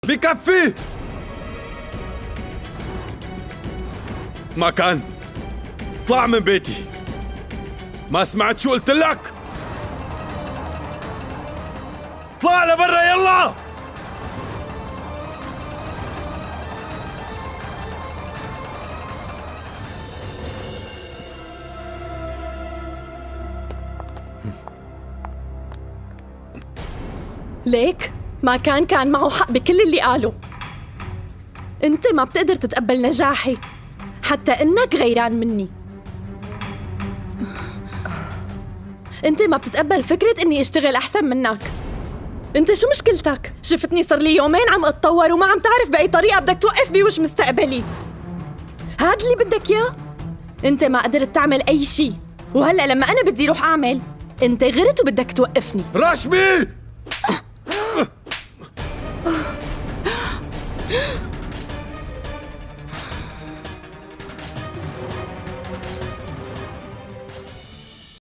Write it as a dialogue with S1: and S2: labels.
S1: بكفي. ما كان. اطلع من بيتي. ما سمعت شو قلت لك؟ اطلع لبرا يلا.
S2: ليك ما كان معه حق بكل اللي قاله. انت ما بتقدر تتقبل نجاحي حتى انك غيران مني. انت ما بتتقبل فكرة اني اشتغل احسن منك. انت شو مشكلتك؟ شفتني صار لي يومين عم اتطور وما عم تعرف باي طريقة بدك توقف بوش مستقبلي. هاد اللي بدك اياه؟ انت ما قدرت تعمل اي شيء، وهلا لما انا بدي روح اعمل انت غرت وبدك توقفني.
S1: راشمي